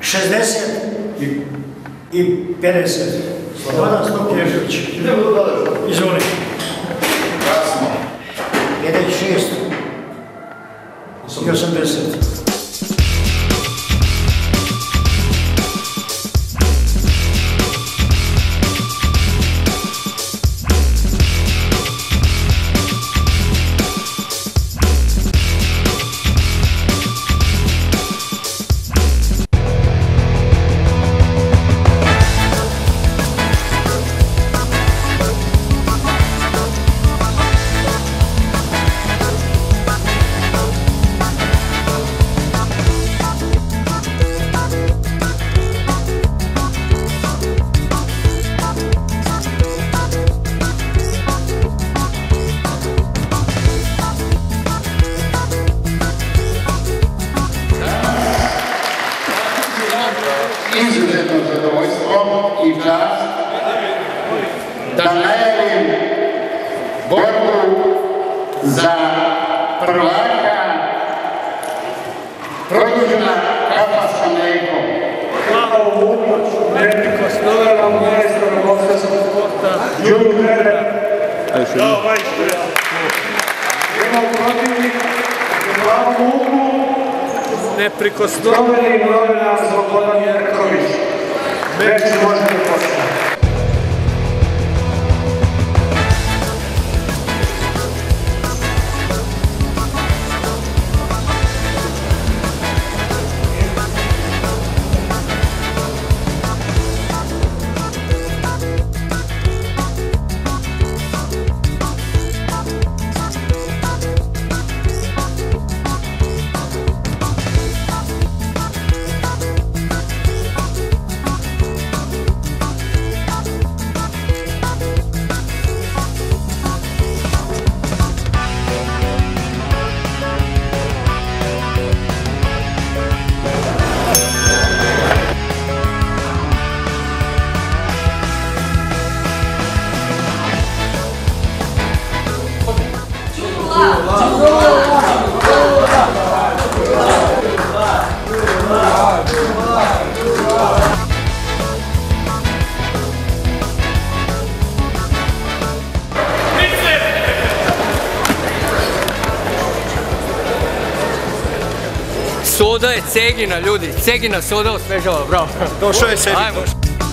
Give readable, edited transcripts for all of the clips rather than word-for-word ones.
60 i 50. Slobodan Stokjević. Izvoli. Jasno. 56 i 80. Izuzetno zadovoljstvo i čast da najavim borbu za prvaka produžena kafa sa mlekom. Slava Vukoć, neprikosnovenom majstora boksarskog sporta, Đuru Grebenara. Bravo, majstore. Imamo protivnika, Slava Vukoć, neprikosnoveni novinar Slobodan Jerković. Meč može da počne. Soda je Cegina, ljudi. Cegina soda osvežava, bravo. Došao je sebi. Ajmo.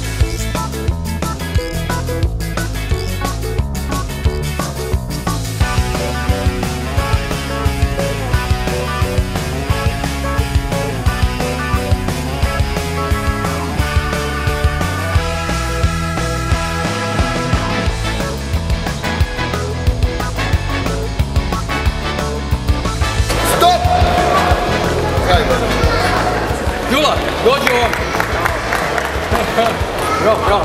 Jula, dođi ovo. Bravo, bravo.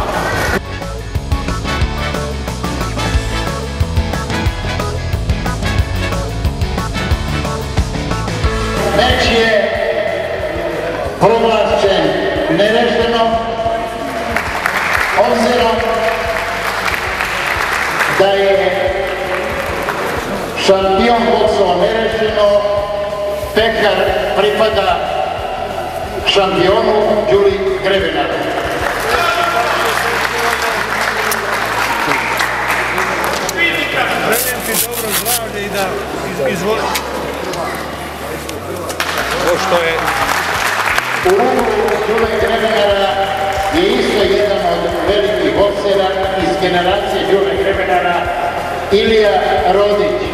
Meč je proglašen nerešeno, obzirom da je šampion boksova nerešeno, pekar pripada šampionu Đuri Grebenaru. Želim ti dobro zdravlje i da izvoli. Ovo što je... U ruku Đure Grebenara je isto jedan od velikih boksera iz generacije Đure Grebenara, Ilija Rodić.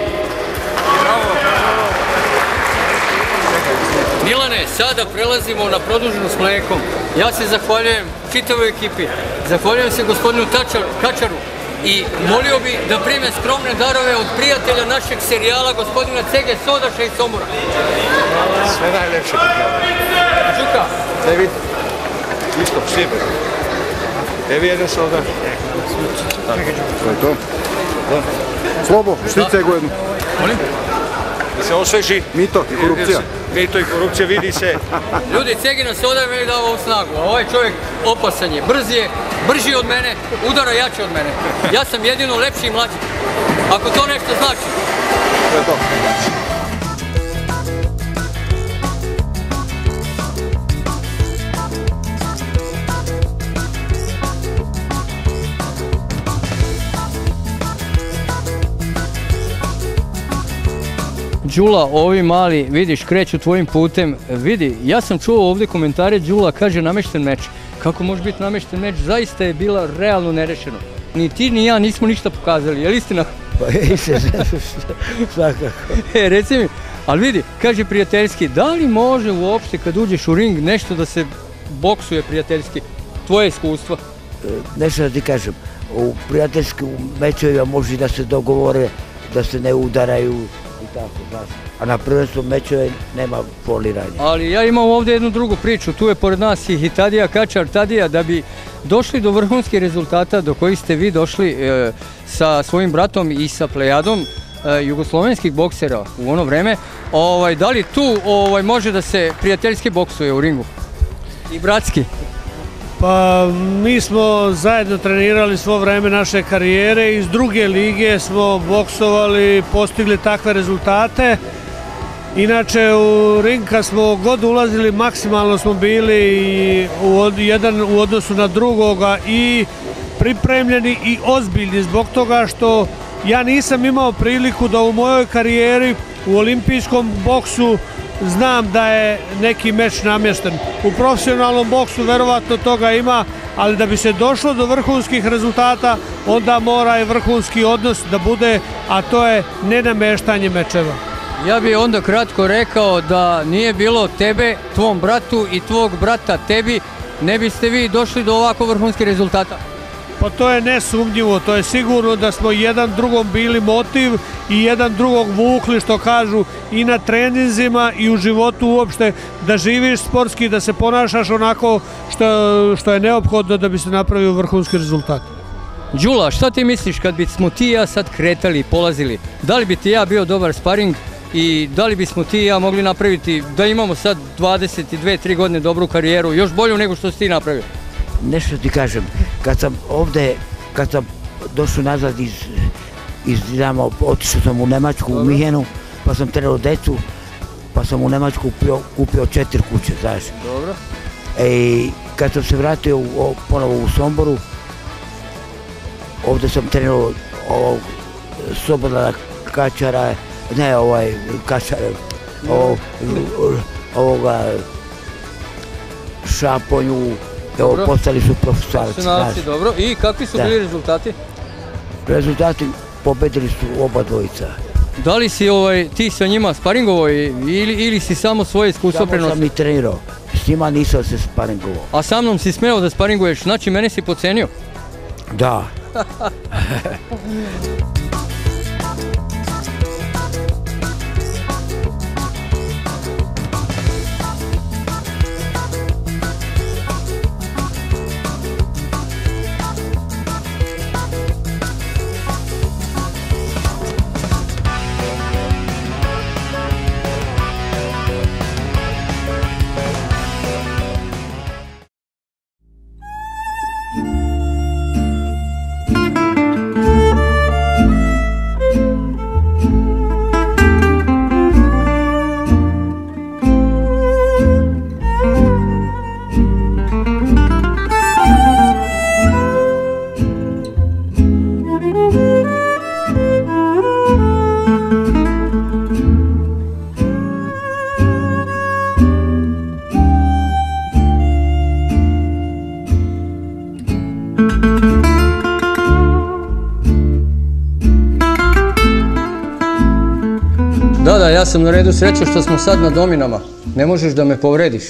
Milane, sada prelazimo na produženu s mlekom. Ja se zahvaljujem čitavoj ekipi. Zahvaljujem se gospodinu Kačaru i molio bi da prime skromne darove od prijatelja našeg serijala, gospodina Cege Sodaša iz Sombora. Sve najlepše. Đuka. David, isto, šiber. Evi jedan soda. To je to. Slobo, šticegu jednu. Molim? Da se osveži. Mito i korupcija. Mito i korupcija, vidi se. Ljudi, Cegina soda je meni dao ovu snagu, a ovaj čovjek opasan je, brži od mene, udara jače od mene. Ja sam jedino lepši i mlađi. Ako to nešto znači. To je to. Đula, ovi mali, vidiš, kreću tvojim putem. Vidi, ja sam čuo ovdje komentare, Đula kaže namešten meč. Kako može biti namešten meč? Zaista je bila realno nerešeno. Ni ti ni ja nismo ništa pokazali, je li istina? Pa svakako. Reci mi, ali vidi, kaže prijateljski, da li može uopšte kad uđeš u ring nešto da se boksuje prijateljski? Tvoje iskustvo? Nešto da ti kažem, u prijateljskim mečevima može da se dogovore, da se ne udaraju i tako, znaš. A na prvenstvu mečeve nema foliranja. Ali ja imam ovdje jednu drugu priču, tu je pored nas i Tadija Kačar. Tadija, da bi došli do vrhunskih rezultata do kojih ste vi došli sa svojim bratom i sa plejadom jugoslovenskih boksera u ono vreme, da li tu može da se prijateljski boksuje u ringu? I bratski? Pa mi smo zajedno trenirali svo vreme naše karijere, iz druge lige smo boksovali, postigli takve rezultate. Inače u ring kad smo god ulazili maksimalno smo bili jedan u odnosu na drugoga i pripremljeni i ozbiljni zbog toga što ja nisam imao priliku da u mojoj karijeri u olimpijskom boksu znam da je neki meč namješten. U profesionalnom boksu verovatno toga ima, ali da bi se došlo do vrhunskih rezultata, onda mora i vrhunski odnos da bude, a to je nenamještanje mečeva. Ja bih onda kratko rekao da nije bilo tebe, tvom bratu i tvog brata tebi, ne biste vi došli do ovako vrhunskih rezultata. Pa to je nesumnjivo, to je sigurno da smo jedan drugom bili motiv i jedan drugog vukli, što kažu, i na treninzima i u životu uopšte, da živiš sportski, da se ponašaš onako što je neophodno da bi se napravio vrhunski rezultat. Đula, šta ti misliš kad bismo ti i ja sad kretali i polazili? Da li bi ti ja bio dobar sparing i da li bismo ti i ja mogli napraviti da imamo sad 22-3 godine dobru karijeru, još bolju nego što si ti napravio? Nešto ti kažem, kad sam došao nazad iz Dinama, otišao sam u Nemačku, u Minhenu, pa sam trenirao decu, pa sam u Nemačku kupio 4 kuće, znaš. Dobro. I kad sam se vratio ponovo u Somboru, ovdje sam trenirao Slobodana Kačara, ne Kačara, Šaponju, postali su profesionalci. Dobro, i kakvi su bili rezultati? Rezultati pobedili su oba dvojica. Da li si ti sa njima sparingovao ili si samo svoje iskustvo prenosio? Samo sam i trenirao, s njima nisam se sparingovao. A sa mnom si smeo da sparinguješ, znači mene si podcenio? Da. Da, ja sam na redu, srećo što smo sad na dominama. Ne možeš da me povrediš.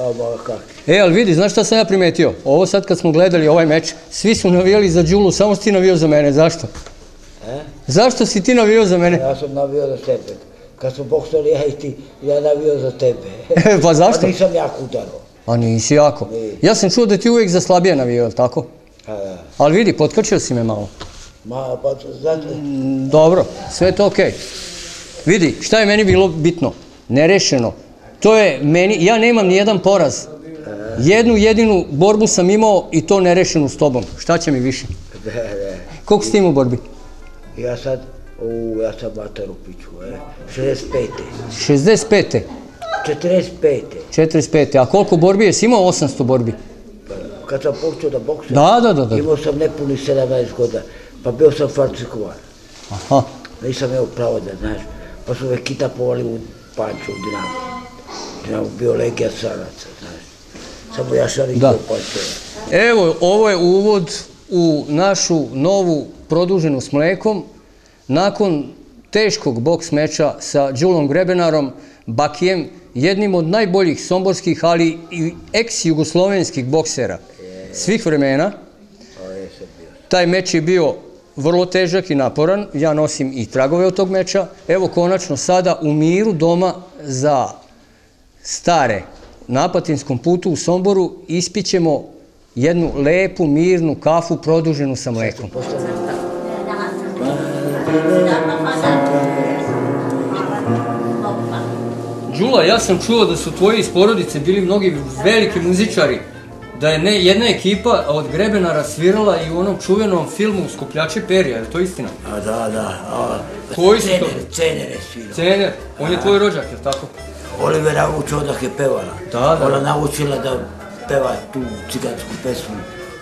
Ali vidi, znaš šta sam ja primetio? Ovo sad kad smo gledali ovaj meč, svi su navijali za Đulu, samo si ti navio za mene, zašto? Zašto si ti navio za mene? Ja sam navio za tebe. Kad smo boksali ja i ti, ja navio za tebe. Pa zašto? Pa nisam jako udarao. A nisi jako. Ja sam čuo da ti uvijek za slabije navio, je li tako? Ali vidi, potkačio si me malo. Pa zato... Dobro, sve je to okej. Vidi, šta je meni bilo bitno? Nerešeno. To je meni, ja nemam ni jedan poraz. Jednu jedinu borbu sam imao i to nerešenu s tobom. Šta će mi više? Koliko si ti imao u borbi? Ja sam mater u piću, 65. 65. 45. 45. A koliko borbi jesi imao? 800 borbi. Kad sam počeo da boksujem, da. Imao sam nepuni 17 godina, pa bio sam falsifikovan. Aha. Nisam imao pravo da, znaš. pa su Vekita povali u Panču, u Dinamo. Dinamo bio Legija Saraca, znaš. Samo ja šalim do Pančeva. Evo, ovo je uvod u našu novu produženu s mlekom. Nakon teškog boks meča sa Đulom Grebenarom, Bakijem, jednim od najboljih somborskih, ali i ex-jugoslovenskih boksera svih vremena. Taj meč je bio vrlo težak i naporan. Ja nosim i tragove od tog meča. Evo, konačno sada u miru doma za stare na Apatinskom putu u Somboru ispićemo jednu lepu, mirnu kafu produženu sa mlekom. Đula, ja sam čuo da su tvoji iz porodice bili mnogi veliki muzičari, da je jedna ekipa od Grebenara svirala i u onom čuvenom filmu Skupljači perja, je to istina? Da. Koji su to? Cener je svirao. Cener, on je tvoj rođak, je li tako? Oliver naučio odah je pevala. Da. Ona naučila da peva tu cigansku pesmu.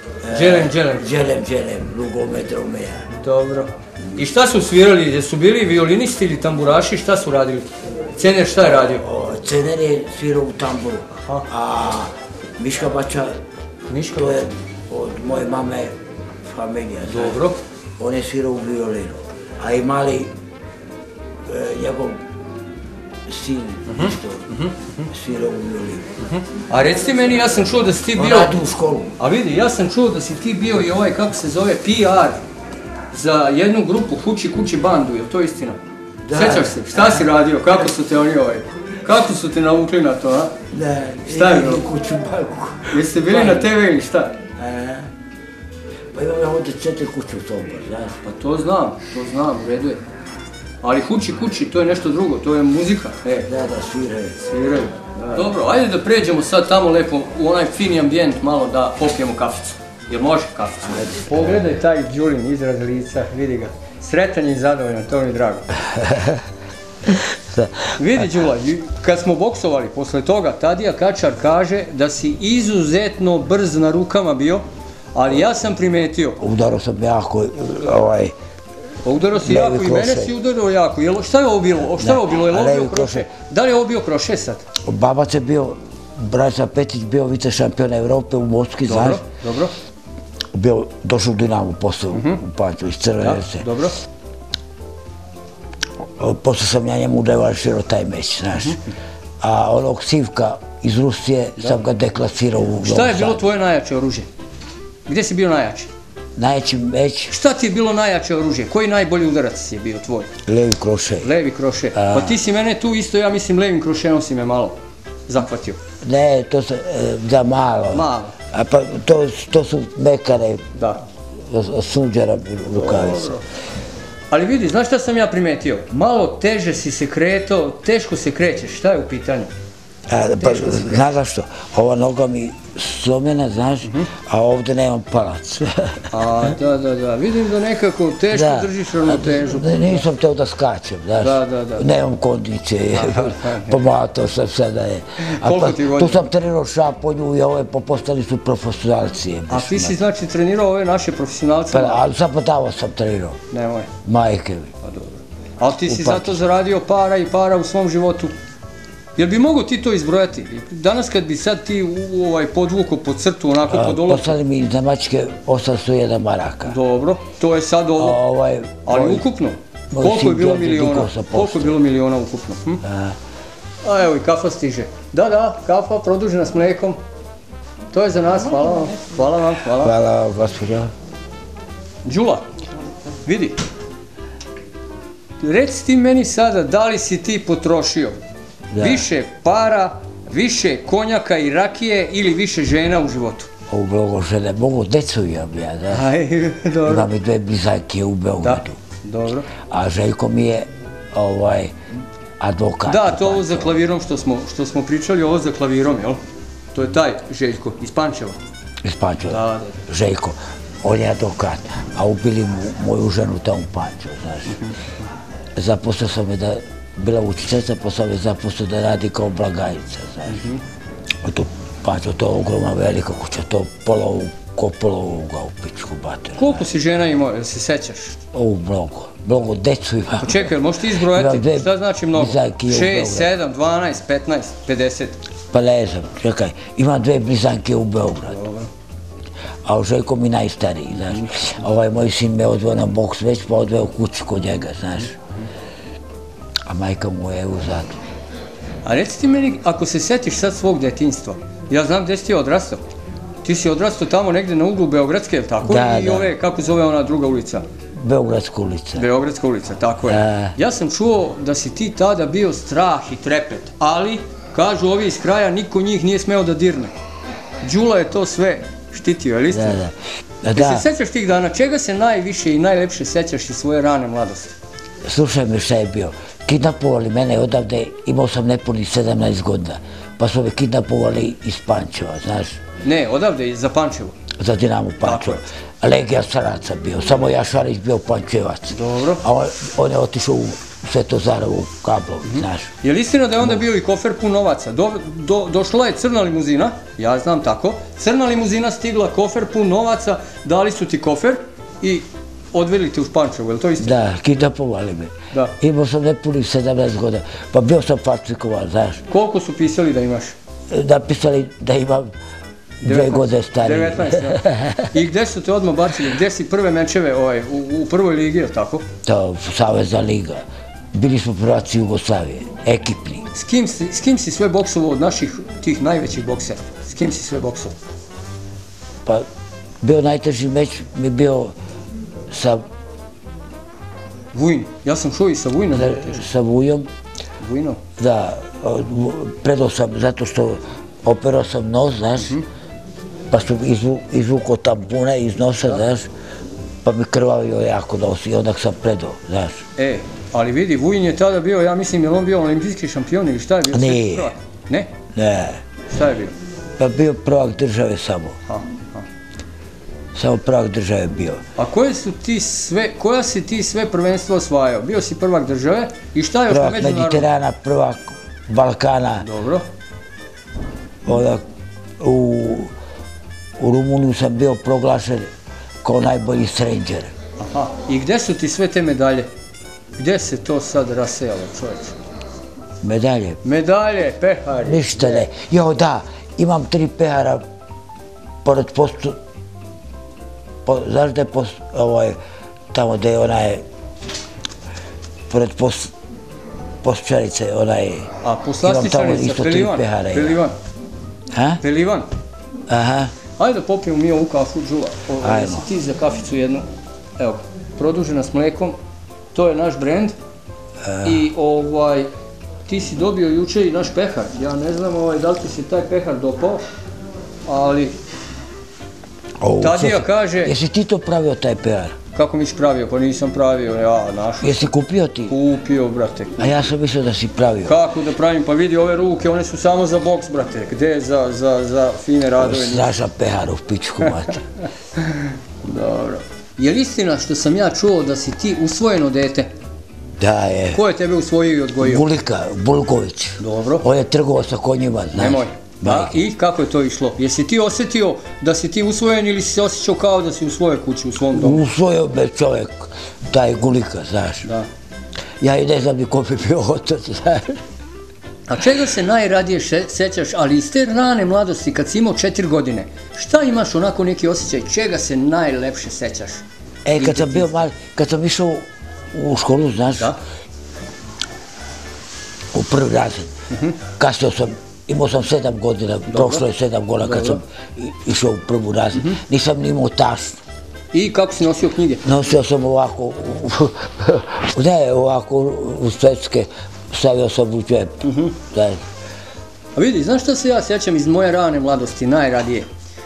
Đelem, Lugomet Romeja. Dobro. I šta su svirali? Jesu bili violinisti ili tamburaši? Šta su radili? Cener šta je radio? Cener je svirao u tamburu, a Miška Bača, to je od moje mame familija. Dobro. On je svirao u violinu, a i mali njegov sin isto svirao u violinu. A recite meni, ja sam čuo da si ti bio... On radi u školu. A vidi, ja sam čuo da si ti bio i ovaj, kako se zove, PR za jednu grupu Huči Kući bandu, je to istina? Sjećaš se, šta si radio, kako su te oni kako su te navukli na to, a? Ne, šta je bilo? Kuću banku. Jeste bili na TV ili šta? Pa imam ja ovdje 4 kuće u Sombor, znaš? Pa to znam, u redu je. Ali Huči Kući, to je nešto drugo, to je muzika. Da, sviraju. Sviraju. Dobro, ajde da pređemo sad tamo lepo u onaj fini ambijent malo da popijemo kaficu. Jel može kaficu? Pogledaj taj Đulin izraz lica, vidi ga. Sretan je i zadovoljan, to mi je drago. Vidi Đula, kad smo boksovali posle toga, Tadija Kačar kaže da si izuzetno brz na rukama bio, ali ja sam primetio... Udarao sam jako, Udarao si jako i mene si udarao jako. Šta je ovo bilo? Šta je ovo bilo? Je li ovo bio kroše? Da li je ovo bio kroše sad? Babac je bio, Branislav Petić bio vice šampion Evrope u Moskvi, znaš? Dobro. Došao u Dinamo posle u Panču iz Crvenice. Dobro. Posle sam ja njemu devalširao taj meć, znaš. A onog Sivka iz Rusije sam ga deklasirao u Novom Sadu. Šta je bilo tvoje najjače oružje? Gdje si bio najjači? Najjači meć... Šta ti je bilo najjače oružje? Koji najbolji udarac je bio tvoj? Levi kroše. Levi kroše. Pa ti si mene tu isto, ja mislim, levim krošenom si me malo zahvatio. Ne, to se, da malo. Malo. A pa to su mekane, sunđara rukavice. Ali vidi, znaš šta sam ja primetio? Malo teže si se kretao, teško se krećeš, šta je u pitanju? Znaš zašto? Ova noga mi slomljena, znaš, a ovdje nemam palac. Da, vidim da nekako teško držiš ravnotežu. Nisam teo da skačem, znaš, nemam kondicije, pomatao sam sada. Koliko ti godina? Tu sam trenirao šaponju i ove postali su profesionalci. A ti si znači trenirao ove naše profesionalce? Ali zapadavo sam trenirao. Nemoj. Majke mi. Pa dobro. Ali ti si zato zaradio para i para u svom životu. Jel bi mogo ti to izbrojati? Danas kad bi sad ti podvuko pod crtu, onako pod olovku... Poslali mi iz Nemačke 801 maraka. Dobro, to je sad ovo. Ali ukupno? Koliko je bilo miliona? Koliko je bilo miliona ukupno? A evo i kafa stiže. Da, kafa produžena s mlekom. To je za nas, hvala vam. Hvala vam, gospođo. Đula, vidi. Reci ti meni sada, da li si ti potrošio više para, više konjaka i rakije ili više žena u životu? Mnogo žene, mogu decu imam ja, znaš. Imam i 2 blizajke u Beogradu. Dobro. A Željko mi je advokat. Da, to ovo za klavirom što smo pričali, ovo za klavirom, jel? To je taj Željko, iz Pančeva. Iz Pančeva, Željko. On je advokat, a ubili moju ženu tamo u Pančevu, znaš. Zaposlio sam je da bila učiteljica, pa sam je zaposlio da radi kao blagajnica, znaš. To je ogromna velika kuća, to pola u Kopolovoga u pičku batera. Koliko si žena imao, jel se sećaš? Mnogo, decu imam. Pa čekaj, možeš ti izbrojati? Šta znači mnogo? 6, 7, 12, 15, 50? Pa ne znam, čekaj, imam 2 blizanke u Beogradu. A Željko mi najstariji, znaš. Moj sin me odveo na boks već, pa odveo kuću kod njega, znaš. A majka mu je u Zadru. A reci ti meni, ako se setiš sad svog detinjstva, ja znam gdje si ti odrastao. Ti si odrastao tamo negdje na uglu Beogradske, je li tako? Da, I ove, kako zove ona druga ulica? Beogradska ulica. Beogradska ulica, tako je. Ja sam čuo da si ti tada bio strah i trepet, ali, kažu ovi iz kraja, niko njih nije smeo da dirne. Đula je to sve štitio, je li istina? Da. Ti se sećaš tih dana, čega se najviše i najlepše sećaš iz svoje rane mladosti? Slušaj me šta je bio. Kidnapovali mene odavde, imao sam nepunih 17 godina, pa su me kidnapovali iz Pančeva, znaš. Ne, odavde, za Pančevo. Za Dinamo Pančevo. Legija Saraca bio, samo Jašarić bio Pančevac. Dobro. A on je otišao u Svetozarovu Kablovi, znaš. Je li istina da je onda bio i kofer pun novaca? Došla je crna limuzina, ja znam tako, crna limuzina stigla, kofer pun novaca, dali su ti kofer i odveli te u Pančevo, je li to istina? Da, kidnapovali me. Da. Imao sam nepunih 17 godina, pa bio sam falsifikovan, znaš. Koliko su pisali da imaš? Napisali da imam 2 godine starije. 19, ja. I gde su te odmah bacili? Gde si prve mečeve u prvoj ligi, je li tako? To, Savezna liga. Bili smo prvaci Jugoslavije, ekipni. S kim si sve boksovao od naših tih najvećih boksera? S kim si sve boksovao? Pa, bio najteži meč mi bio sa... Vujin. Ja sam čuo i sa Vujinom. Sa Vujom. Vujinom? Da, predao sam zato što operao sam nos, znaš, pa sam izvukao tampune iz nosa, znaš, pa mi krvavio jako nos i onda sam predao, znaš. Ali vidi, Vujin je tada bio, ja mislim, je li on bio olimpijski šampion ili šta je bio? Nije. Ne? Ne. Šta je bio? Pa bio prvak države samo. Samo prvak države bio. A koja si ti sve prvenstvo osvajao? Bio si prvak države i šta je još na međunarodnom? Prvak Mediterana, prvak Balkana. Dobro. U Rumuniju sam bio proglašen kao najbolji stranger. Aha, i gde su ti sve te medalje? Gde se to sad rasejalo, čovječe? Medalje? Medalje, pehari. Ništa ne. Jo, da, imam 3 pehara pored postu... Znaš da je tamo gde je onaj... Pored postčarice, onaj... A poslastičanica, Pelivan? Ha? Pelivan? Aha. Ajde da popijemo mi ovu kafu, Đula. Jesi ti za kaficu jednu? Evo, produžena s mlekom. To je naš brend. I ti si dobio juče i naš pehar. Ja ne znam da li ti se taj pehar dopao, ali Tadija kaže... Jesi ti to pravio, taj pehar? Kako mi si pravio? Pa nisam pravio, ja našao. Jesi kupio ti? Kupio, brate. A ja sam mislio da si pravio. Kako da pravim? Pa vidi ove ruke, one su samo za boks, brate. Gde je za fine radove? Straža pehar u pičku, mate. Dobro. Je li istina što sam ja čuo da si ti usvojeno dete? Da, je. Ko je tebe usvojio i odgojio? Vulika, Bulković. Dobro. On je trgovao sa konjima, znaš. Nemoj. I kako je to išlo? Jesi ti osjetio da si ti usvojen ili si se osjećao kao da si u svojoj kući, u svom domu? Usvojio me čovjek, taj Gulika, znaš. Da. Ja i ne znam ni ko bi bio otac, znaš. A čega se najradije sećaš, ali iz te rane mladosti, kad si imao 4 godine, šta imaš onako neki osjećaj, čega se najlepše sećaš? Kad sam bio mali, kad sam išao u školu, znaš, u prvi razred, kasnio sam, imao sam 7 godina, prošlo je 7 godina kad sam išao u prvu razred, nisam ni imao tašnu. I kako si nosio knjige? Nosio sam ovako, ne ovako u svecke, stavio sam u džep. A vidi, znaš što se ja sjećam iz moje rane mladosti najradije?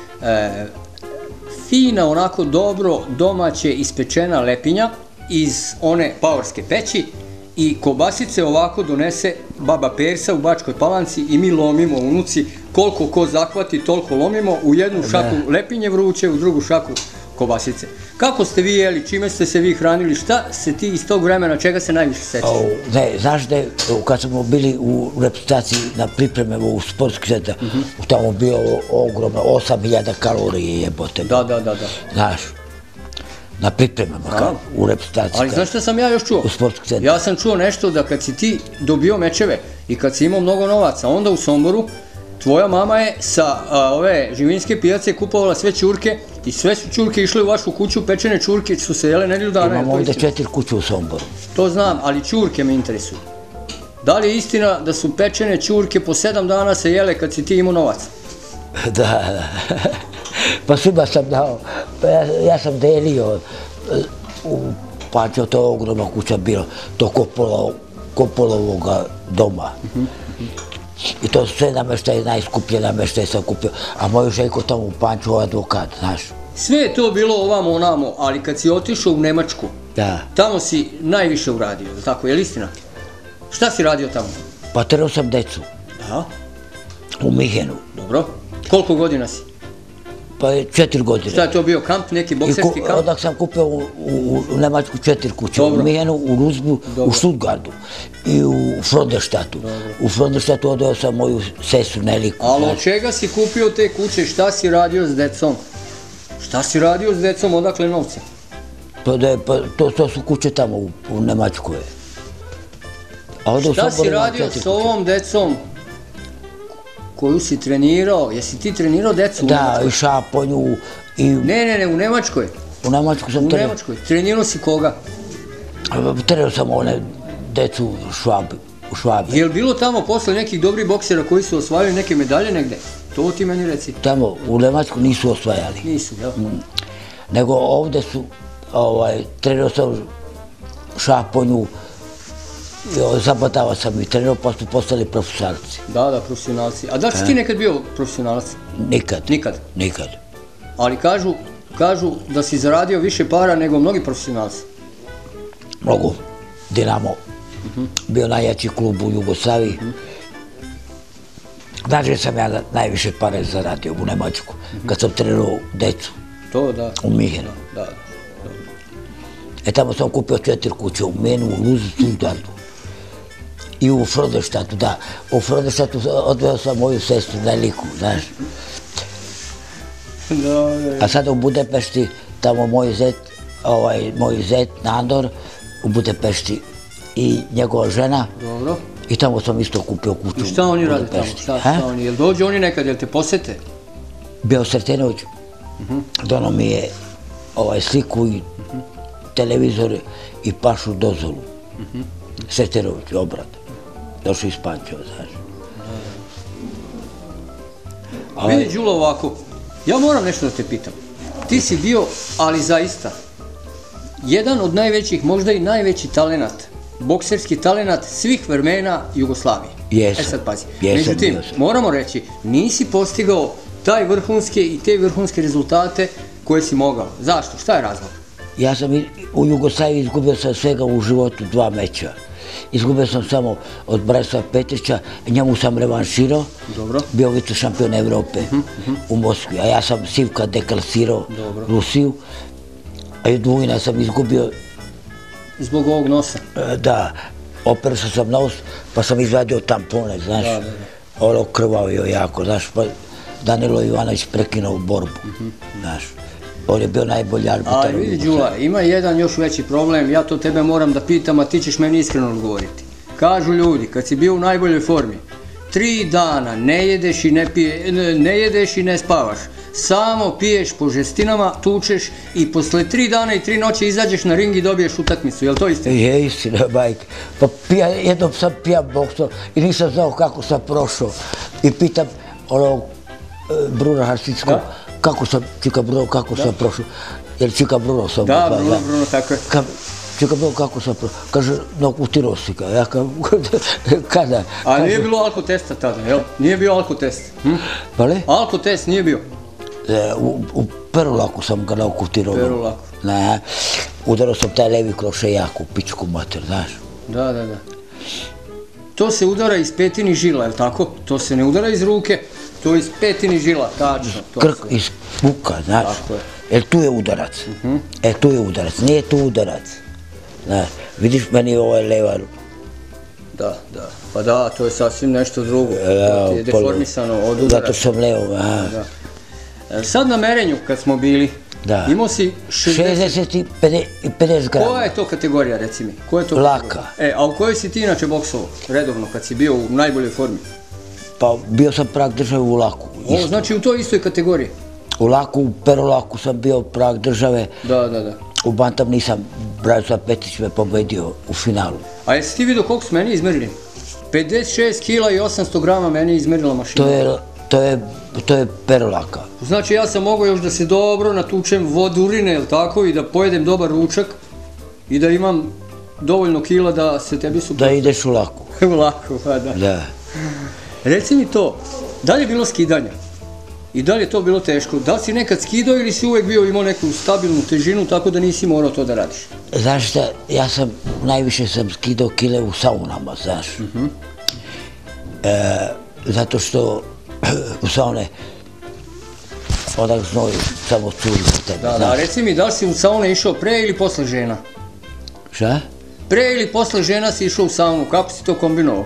Fina, onako dobro, domaće ispečena lepinja iz one paorske peći i kobasice ovako donese baba Persa u Bačkoj Palanci i mi lomimo unuci, koliko ko zahvati, toliko lomimo, u jednu šaku lepinje vruće, u drugu šaku kobasice. Kako ste vi jeli, čime ste se vi hranili, šta se ti iz tog vremena, čega se najviše sećaš? Ne, znaš da je, kad smo bili u reprezentaciji na pripreme u sportski centar, tamo bio ogromno 8000 kalorije jebote. Da. Znaš, na pripremama, u reprezentaciji. Ali znaš šta sam ja još čuo? U sportski centar. Ja sam čuo nešto da kad si ti dobio mečeve i kad si imao mnogo novaca, onda u Somboru tvoja mama je sa ove živinske pijace kupovala sve ćurke i sve su ćurke išle u vašu kuću, pečene ćurke su se jele nedelju dana. Imamo ovdje 4 kuće u Somboru. To znam, ali ćurke me interesuju. Da li je istina da su pečene ćurke po 7 dana se jele kad si ti imao novac? Da. Pa svima sam dao, ja sam delio u Pančevu, to je ogromna kuća bilo, to Kopolovoga doma. I to sve namještaje, najskuplje namještaje sam kupio, a moju Željko tamo u Pančevu advokat, znaš. Sve je to bilo ovamo onamo, ali kad si otišao u Nemačku, tamo si najviše uradio, tako, je li istina? Šta si radio tamo? Pa trenirao sam decu. Da. U Mihenu. Dobro. Koliko godina si? Pa 4 godine. Šta je to bio kamp, neki bokserski kamp? Odak sam kupio u Nemačku 4 kuće. U Mihenu, u Ruzbu, u Stuttgartu i u Frondestatu. U Frondestatu odao sam moju sestru Neliku. Ali od čega si kupio te kuće, šta si radio s decom? Šta si radio s decom, odakle novce? To su kuće tamo u Nemačkoj. Šta si radio s ovom decom koju si trenirao? Jesi ti trenirao decu u Nemačkoj? Da, i Šaponju. Ne, u Nemačkoj. U Nemačkoj sam trenirao. U Nemačkoj. Trenirao si koga? Trenirao sam one decu u Švabi. Je li bilo tamo posle nekih dobrih boksera koji su osvajali neke medalje negde? To ti meni reci. Tamo u Nemačku nisu osvajali. Nisu, da. Nego ovdje su, trenirao sam Šaponju, zabadava sam i trenirao, pa su postali profesionalci. Da, profesionalci. A da li si ti nekad bio profesionalac? Nikad. Ali kažu da si zaradio više para nego mnogi profesionalci. Mnogo. Dinamo. Bio najjači klub u Jugoslaviji. Znači sam ja najviše pare zaradio u Nemačku, kad sam trenirao decu. To da. U Mihenu. Da. Tamo sam kupio 4 kuće, u Mihenu, u Ruzu, Stuttgartu. I u Frondestatu, da. U Frondestatu odveo sam moju sestru Neliku, znaš. A sada u Budapešti, tamo moj zet Nandor, u Budapešti i njegova žena. Dobro. I tamo sam isto kupio kuću u Budapešti. I šta oni rade tamo? Šta oni? Jel dođu oni nekad, jel te posete? Bio Sretenović. Dono mi je sliku i televizor i pašu dozvolu. Sretenović, obrat. Došao iz Pančeva, znaš. Vidi, Đulo, ovako, ja moram nešto da te pitam. Ti si bio, ali zaista, jedan od najvećih, možda i najveći talenat, bokserski talenat svih vremena Jugoslavije. Jesam. Sad pazi. Međutim, moramo reći, nisi postigao taj vrhunske i te vrhunske rezultate koje si mogao. Zašto? Šta je razlog? Ja sam u Jugoslaviji izgubio sam svega u životu 2 meča. Izgubio sam samo od Branislava Petrića, njemu sam revanširao, bio vice šampion Evrope u Moskvi, a ja sam Sivka deklasirao Rusiju, a i Dvojina sam izgubio. Zbog ovog nosa? Da, operisao sam nos, pa sam izvadio tampone, znaš, ono krvavio jako, znaš, pa Danilo Ivanović prekinuo borbu, znaš. On je bio najbolji arbitar. Ali vidi, Đula, ima jedan još veći problem, ja to tebe moram da pitam, a ti ćeš meni iskreno odgovoriti. Kažu ljudi, kad si bio u najboljoj formi, 3 dana ne jedeš i ne spavaš, samo piješ po žestinama, tučeš i posle 3 dana i 3 noći izađeš na ring i dobiješ utakmicu, je li to istina? Je istina, majke. Pa jednom sam pijan boksao i nisam znao kako sam prošao. I pitam onog Bruna Harsickog, Čika Bruno, kako sam prošao, jer Čika Bruno sam... Da, Bruno, tako je. Čika Bruno, kako sam prošao, kaže, naukutirao si ga, ja kao, kada? A nije bilo alkotesta tada, jel? Nije bio alkotest. Pale? Alkotest nije bio. U Perulaku sam ga naukutirao. Perulaku. Udarao sam taj levi kroše jako, u pičku mater, znaš. Da. To se udara iz petinih žila, je li tako? To se ne udara iz ruke. To iz petini žila, tačno. Krk iz puka, znaš. Jer tu je udarac. Tu je udarac, nije tu udarac. Znaš, vidiš meni ovo je leva. Da. Pa da, to je sasvim nešto drugo. Je deformisano od udaraca. Zato sam levo, Sad na merenju kad smo bili, imao si 60 i 50 grama. Koja je to kategorija, reci mi? Laka. A u kojoj si ti inače boksovao, redovno, kad si bio u najboljoj formi? Pa bio sam prag države u laku. Ovo znači u toj istoj kategoriji? U laku, u perolaku sam bio prag države. Da. U bantam nisam, Branislav Petić me pobedio u finalu. A jesi ti vidio koliko su meni izmerili? 56 kila i 800 grama meni je izmerila mašina. To je perolaka. Znači ja sam mogao još da se dobro natučem vodurine, jel tako, i da pojedem dobar ručak i da imam dovoljno kila da se tebi su... Da ideš u laku. U laku, pa da. Reci mi to, da li je bilo skidanja? I da li je to bilo teško? Da li si nekad skidao ili si uvek bio imao neku stabilnu težinu tako da nisi morao to da radiš? Znaš šta, ja sam, najviše sam skidao kile u saunama, znaš. Zato što u saune odak znoj samo curi za tebe. Da, reci mi, da li si u saune išao pre ili posle žena? Šta? Pre ili posle žena si išao u saunu, kako si to kombinovao?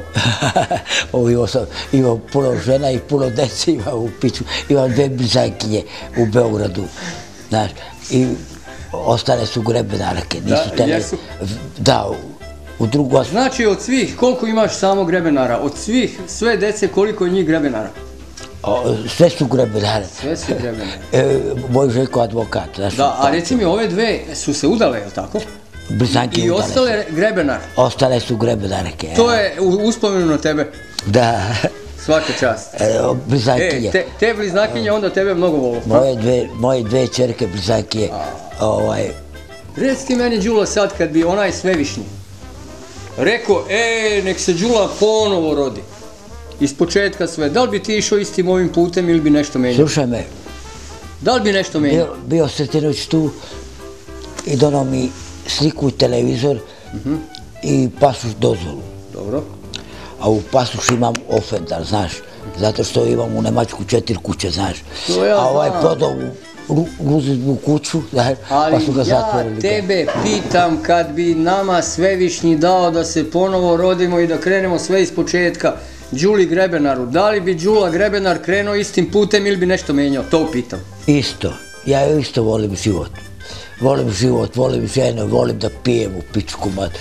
Imao puno žena i puno dece imao u piću, imao 2 blizankinje u Beogradu, znaš, i ostale su grebenarke, nisu tele... Jesu? Da, u drugu... Znači od svih, koliko imaš samo grebenara? Od svih, sve dece, koliko je njih grebenara? Sve su grebenare. Sve su grebenare. Moj Željko advokat, znaš. Da, a reci mi, ove dve su se udale, je li tako? Blizanke udale. I ostale grebenare? Ostale su grebenarke. To je uspomenu na tebe? Da. Svaka čast. Blizankinje. Te bliznakinje onda tebe mnogo volu. Moje 2 čerke blizankinje. Reci ti meni, Đula, sad kad bi onaj svevišnji rekao, nek se Đula ponovo rodi. Iz početka sve. Da li bi ti išao istim ovim putem ili bi nešto menjao? Slušaj me. Da li bi nešto menjao? Bio Sretenović tu i donao mi sliku u televizor i pasoš dozvolu. Dobro. A u pasošu imam ofendar, znaš, zato što imam u Nemačku 4 kuće, znaš. A ovaj prodao u Gruzijsku kuću, pa su ga zatvorili. Ali ja tebe pitam, kad bi nama svevišnji dao da se ponovo rodimo i da krenemo sve iz početka, Đuli Grebenaru, da li bi Đula Grebenar krenuo istim putem ili bi nešto menjao? To pitam. Isto. Ja isto volim život. Volim život, volim žene, volim da pijem u pičku mat.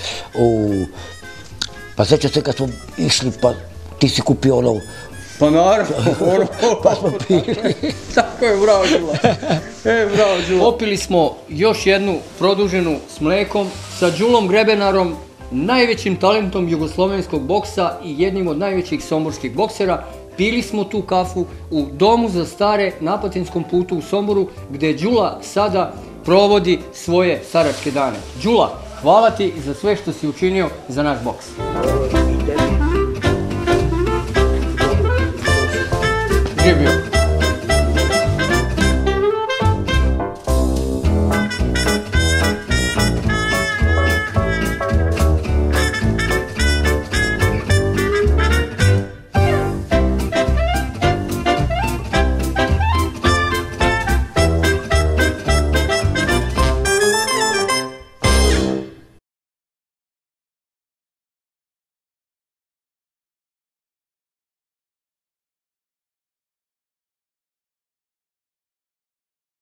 Pa sjećam se kad smo išli, pa ti si kupio ono... Pa naravno, ono... Pa smo pili. Tako je, bravo Đula. Bravo Đula. Popili smo još jednu produženu s mlekom sa Đulom Grebenarom, najvećim talentom jugoslovenskog boksa i jednim od najvećih somborskih boksera. Pili smo tu kafu u domu za stare na Apatinskom putu u Somboru, gde Đula sada provodi svoje staračke dane. Đula, hvala ti za sve što si učinio za naš boks. Živio.